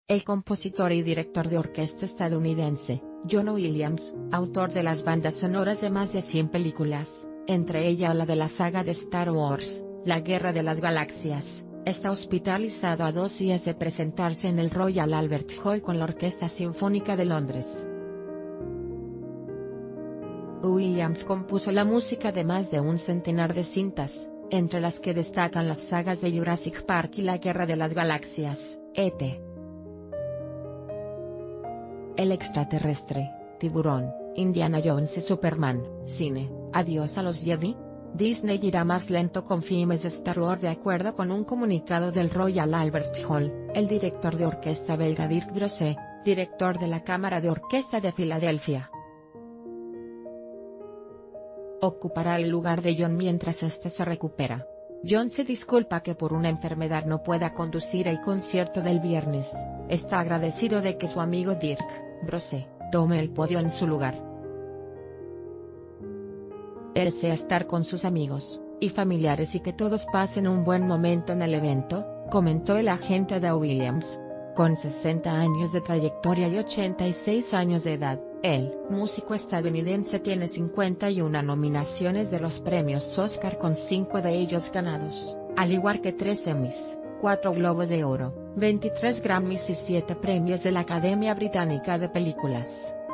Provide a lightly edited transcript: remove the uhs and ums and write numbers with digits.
El compositor y director de orquesta estadounidense, John Williams, autor de las bandas sonoras de más de 100 películas, entre ellas la de la saga de Star Wars, La Guerra de las Galaxias, está hospitalizado a 2 días de presentarse en el Royal Albert Hall con la Orquesta Sinfónica de Londres. Williams compuso la música de más de un centenar de cintas, entre las que destacan las sagas de Jurassic Park y La Guerra de las Galaxias, E.T. El extraterrestre, Tiburón, Indiana Jones y Superman, Cine, Adiós a los Jedi. Disney irá más lento con filmes de Star Wars de acuerdo con un comunicado del Royal Albert Hall. El director de orquesta belga Dirk Brosse, director de la Cámara de Orquesta de Filadelfia, ocupará el lugar de John mientras este se recupera. John se disculpa que por una enfermedad no pueda conducir el concierto del viernes. Está agradecido de que su amigo Dirk Brosse tome el podio en su lugar. Él desea estar con sus amigos y familiares y que todos pasen un buen momento en el evento, comentó el agente de Williams. Con 60 años de trayectoria y 86 años de edad, el músico estadounidense tiene 51 nominaciones de los premios Oscar con 5 de ellos ganados, al igual que 3 Emmys, 4 Globos de Oro, 23 Grammys y 7 premios de la Academia Británica de Películas.